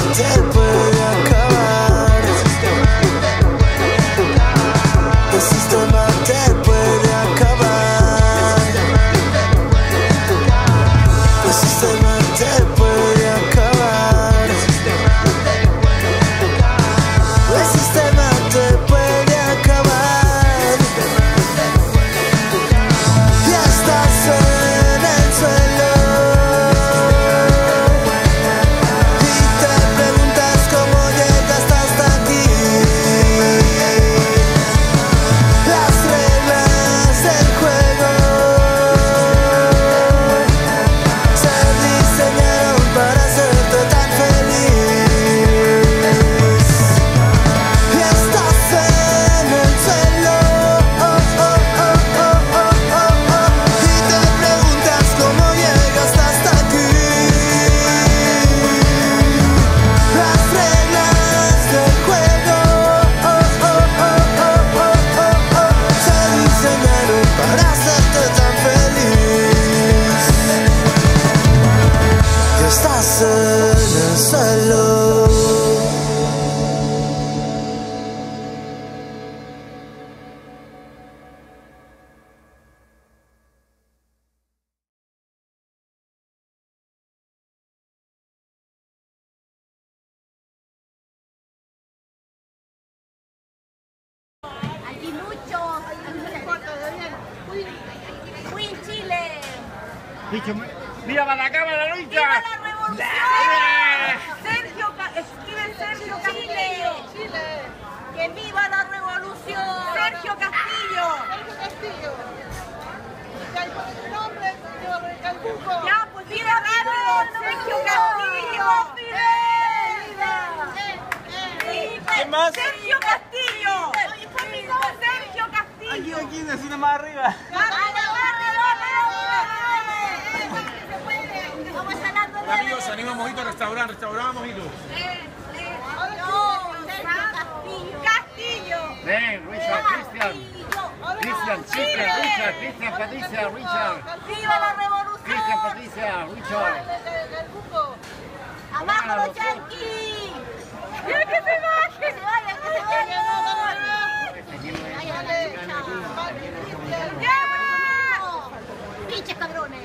te puede acabar. El sistema te puede acabar. El sistema te puede acabar. El sistema te puede acabar. Ya estás en el suelo y te preguntas cómo llegaste hasta aquí. Las reglas del juego se diseñaron para hacerte tan feliz. Y estás en el suelo y te preguntas cómo llegaste hasta aquí. Las reglas del juego se diseñaron para hacerte tan feliz. Y estás en el suelo. Aquí muchos. Win Chile. ¡Viva la cámara, Luisa! ¡Viva la revolución! Escribe Sergio Castillo. Chile. ¡Que viva la revolución! Sergio Castillo. Ya, pues viva rápido. Sergio Castillo. ¿Quién más? Sergio Castillo. Sergio Castillo. Aquí, decime más arriba. Amigos, anima Mojito Restaurante, Mojito. Castillo. Ven, Richard, Cristian, Chica, Richard, Cristian, Patricia, Richard, ¡Viva la revolución! Cristian, Patricia, Richard. ¡Abajo los yanquis! ¡Mira que se vaya! ¡Que se vaya, que se vaya! ¡Ya! ¡Pinches cabrones!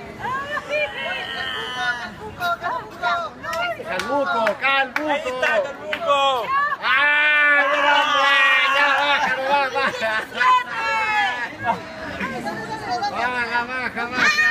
Calbuco. Ahí está, Calbuco. ¡Ah! ¡Ya, baja! Baja.